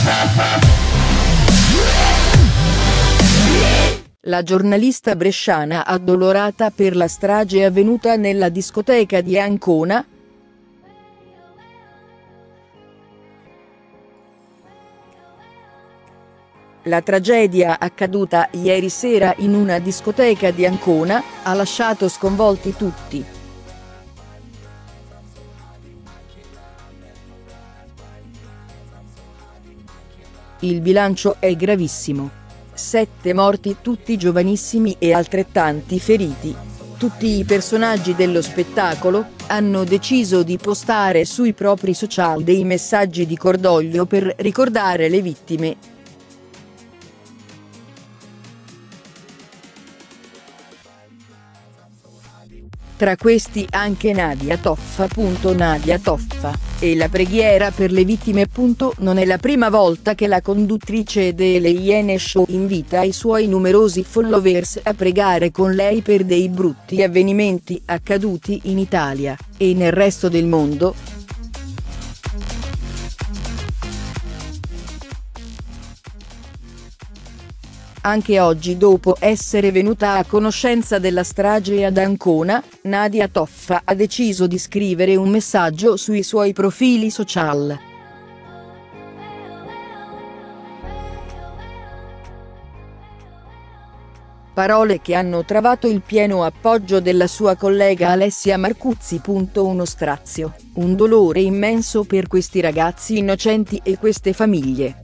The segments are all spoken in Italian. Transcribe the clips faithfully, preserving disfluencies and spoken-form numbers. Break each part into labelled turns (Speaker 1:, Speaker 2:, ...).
Speaker 1: La giornalista bresciana addolorata per la strage avvenuta nella discoteca di Ancona. La tragedia accaduta ieri sera in una discoteca di Ancona ha lasciato sconvolti tutti. Il bilancio è gravissimo. Sette morti, tutti giovanissimi, e altrettanti feriti. Tutti i personaggi dello spettacolo hanno deciso di postare sui propri social dei messaggi di cordoglio per ricordare le vittime. Tra questi anche Nadia Toffa. Nadia Toffa, e la preghiera per le vittime. Non è la prima volta che la conduttrice delle Iene Show invita i suoi numerosi followers a pregare con lei per dei brutti avvenimenti accaduti in Italia e nel resto del mondo. Anche oggi, dopo essere venuta a conoscenza della strage ad Ancona, Nadia Toffa ha deciso di scrivere un messaggio sui suoi profili social. Parole che hanno trovato il pieno appoggio della sua collega Alessia Marcuzzi. Uno strazio, un dolore immenso per questi ragazzi innocenti e queste famiglie.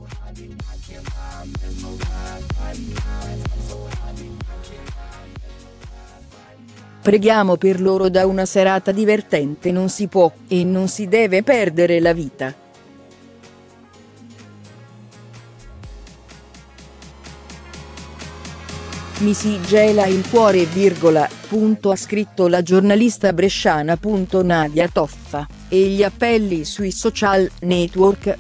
Speaker 1: Preghiamo per loro. Da una serata divertente non si può e non si deve perdere la vita. Mi si gela il cuore, virgola, punto, ha scritto la giornalista bresciana. Nadia Toffa, e gli appelli sui social network.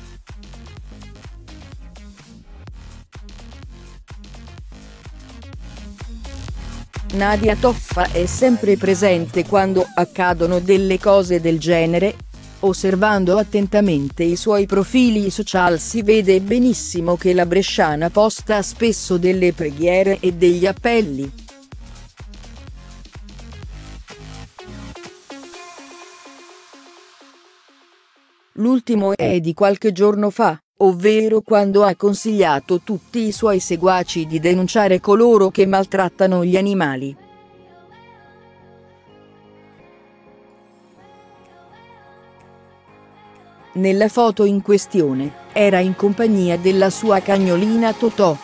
Speaker 1: Nadia Toffa è sempre presente quando accadono delle cose del genere. Osservando attentamente i suoi profili social si vede benissimo che la bresciana posta spesso delle preghiere e degli appelli. L'ultimo è di qualche giorno fa, ovvero quando ha consigliato tutti i suoi seguaci di denunciare coloro che maltrattano gli animali. Nella foto in questione, era in compagnia della sua cagnolina Totò.